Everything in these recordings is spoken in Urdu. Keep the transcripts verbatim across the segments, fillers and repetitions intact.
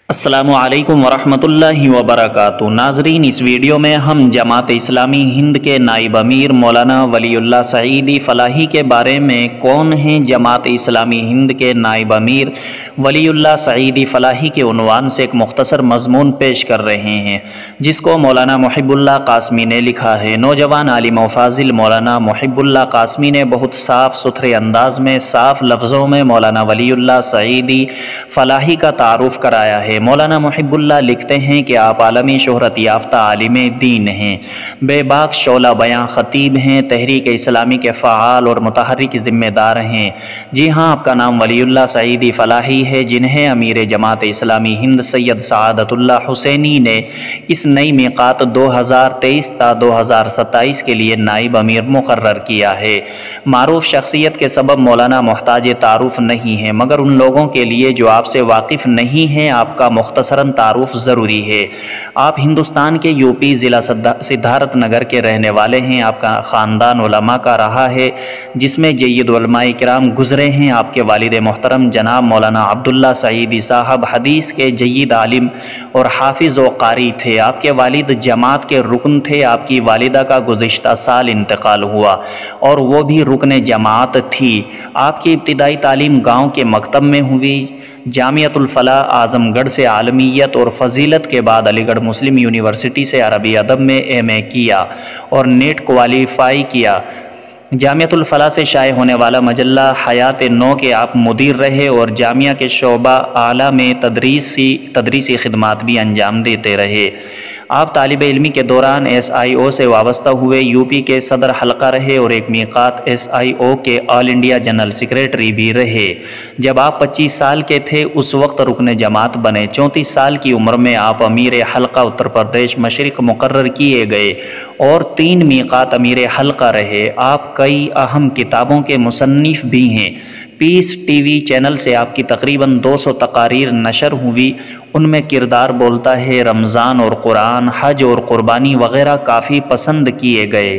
السلام علیکم ورحمۃ اللہ وبرکاتہ۔ ناظرین، اس ویڈیو میں ہم جماعت اسلامی ہند کے نائب امیر مولانا ولی اللہ سعیدی فلاحی کے بارے میں کون ہیں جماعت اسلامی ہند کے نائب امیر ولی اللہ سعیدی فلاحی کے عنوان سے ایک مختصر مضمون پیش کر رہے ہیں، جس کو مولانا محب اللہ قاسمی نے لکھا ہے۔ نوجوان عالم و فاضل مولانا محب اللہ قاسمی نے بہت صاف ستھرے انداز میں صاف لفظوں میں مولانا ولی اللہ سعیدی فلاحی کا تعارف کرایا ہے۔ مولانا محب اللہ لکھتے ہیں کہ آپ عالمی شہرت یافتہ عالم دین ہیں، بے باک شعلہ بیاں خطیب ہیں، تحریک اسلامی کے فعال اور متحرک ذمہ دار ہیں۔ جی ہاں، آپ کا نام ولی اللہ سعیدی فلاحی ہے، جنہیں امیر جماعت اسلامی ہند سید سعادت اللہ حسینی نے اس نئی میقات دو ہزار تیئیس تا دو ہزار ستائیس کے لیے نائب امیر مقرر کیا ہے۔ معروف شخصیت کے سبب مولانا محتاج تعارف نہیں ہے، مگر ان لوگوں کے لیے جو آپ سے واقف نہیں ہیں، آپ کا مختصراً تعارف ضروری ہے۔ آپ ہندوستان کے یو پی ضلع سدھارتھ نگر کے رہنے والے ہیں۔ آپ کا خاندان علماء کا رہا ہے، جس میں جید علماء کرام گزرے ہیں۔ آپ کے والد محترم جناب مولانا عبداللہ سعیدی صاحب حدیث کے جید عالم اور حافظ و قاری تھے۔ آپ کے والد جماعت کے رکن تھے۔ آپ کی والدہ کا گزشتہ سال انتقال ہوا اور وہ بھی رکن جماعت تھی۔ آپ کی ابتدائی تعلیم گاؤں کے مکتب میں ہوئی۔ جامعۃ الفلاح اعظم گڑھ سے عالمیت اور فضیلت کے بعد علی گڑھ مسلم یونیورسٹی سے عربی ادب میں ایم اے کیا اور نیٹ کوالیفائی کیا۔ جامعۃ الفلاح سے شائع ہونے والا مجلہ حیات نو کے آپ مدیر رہے اور جامعہ کے شعبہ اعلیٰ میں تدریسی تدریسی خدمات بھی انجام دیتے رہے۔ آپ طالب علمی کے دوران ایس آئی او سے وابستہ ہوئے، یو پی کے صدر حلقہ رہے اور ایک میقات ایس آئی او کے آل انڈیا جنرل سیکریٹری بھی رہے۔ جب آپ پچیس سال کے تھے اس وقت رکن جماعت بنے۔ چونتیس سال کی عمر میں آپ امیر حلقہ اتر پردیش مشرق مقرر کیے گئے اور تین میقات امیر حلقہ رہے۔ آپ کئی اہم کتابوں کے مصنف بھی ہیں۔ پیس ٹی وی چینل سے آپ کی تقریباً دو سو تقاریر نشر ہوئی۔ ان میں کردار بولتا ہے، رمضان اور قرآن، حج اور قربانی وغیرہ کافی پسند کیے گئے،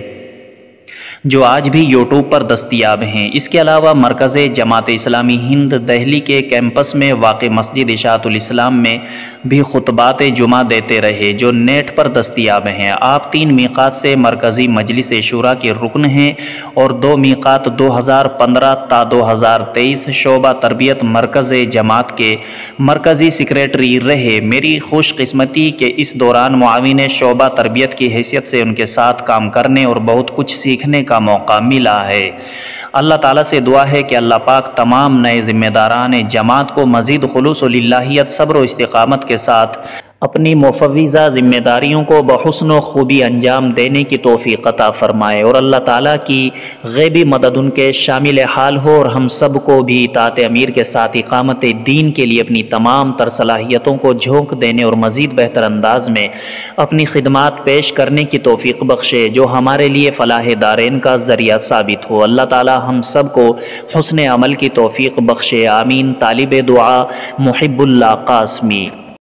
جو آج بھی یوٹیوب پر دستیاب ہیں۔ اس کے علاوہ مرکز جماعت اسلامی ہند دہلی کے کیمپس میں واقع مسجد اشاعت الاسلام میں بھی خطبات جمعہ دیتے رہے، جو نیٹ پر دستیاب ہیں۔ آپ تین میقات سے مرکزی مجلس شورا کے رکن ہیں اور دو میقات دو ہزار پندرہ تا دو ہزار تیئیس شعبہ تربیت مرکز جماعت کے مرکزی سیکریٹری رہے۔ میری خوش قسمتی کہ اس دوران معاون شعبہ تربیت کی حیثیت سے ان کے ساتھ کام کرنے اور بہت کچھ سیکھنے کا موقع ملا ہے۔ اللہ تعالیٰ سے دعا ہے کہ اللہ پاک تمام نئے ذمہ داران جماعت کو مزید خلوص و للہیت، صبر و استقامت کے ساتھ اپنی مفوضہ ذمہ داریوں کو بحسن و خوبی انجام دینے کی توفیق عطا فرمائے، اور اللہ تعالیٰ کی غیبی مدد ان کے شامل حال ہو، اور ہم سب کو بھی اطاعت امیر کے ساتھ اقامت دین کے لیے اپنی تمام تر صلاحیتوں کو جھونک دینے اور مزید بہتر انداز میں اپنی خدمات پیش کرنے کی توفیق بخشے، جو ہمارے لیے فلاح دارین کا ذریعہ ثابت ہو۔ اللہ تعالیٰ ہم سب کو حسن عمل کی توفیق بخشے، آمین۔ طالب دعا محب اللہ قاسمی۔